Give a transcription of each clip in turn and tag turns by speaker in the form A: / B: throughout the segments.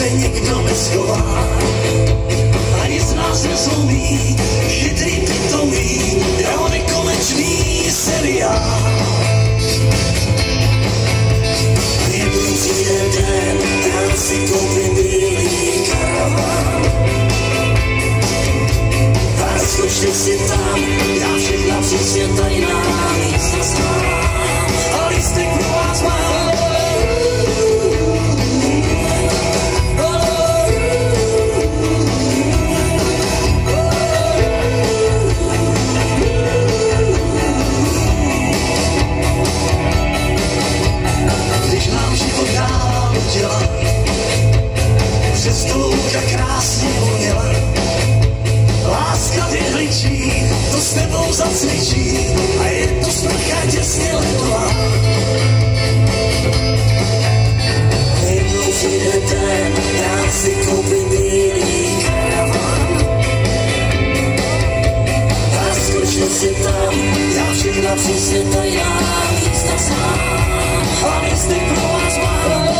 A: se někdo neschová. Ani z nás nezlomí, chytrý pitomý, jeho nekonečný seriál. Jednou přijde den, já si koupím bílý karavan. A skočte si tam, já všechna přesně tajná místa znám. A lístek pro vás mám. Když nám život dává dělat, přesto louka krásně voněla. Láska věhličí, to s tebou zacvičí a je to sprcha těsně ledová. Jednou přijde ten, já si koupím bílý karavan. A skočil si tam, já všechna přesně tajná místa znám. A místek pro vás mám.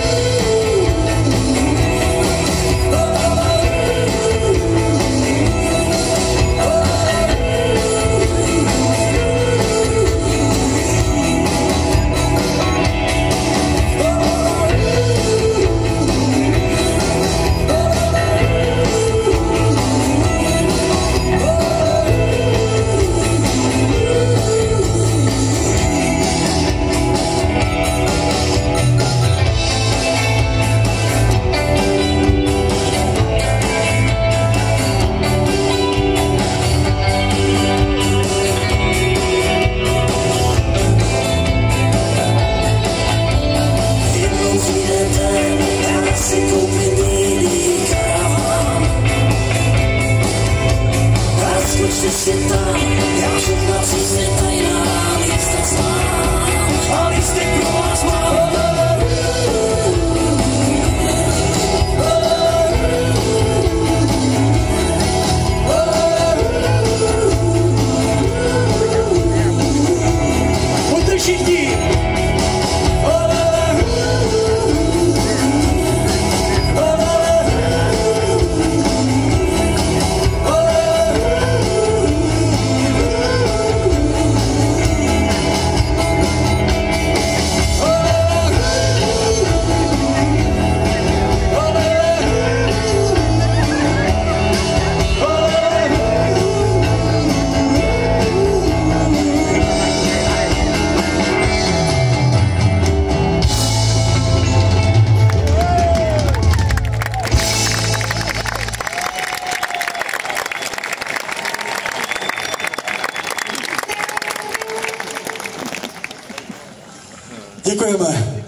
A: Si tam, já všechna přesně tajná místa znám. A lístek pro vás mám. Pojďte všichni. Děkujeme.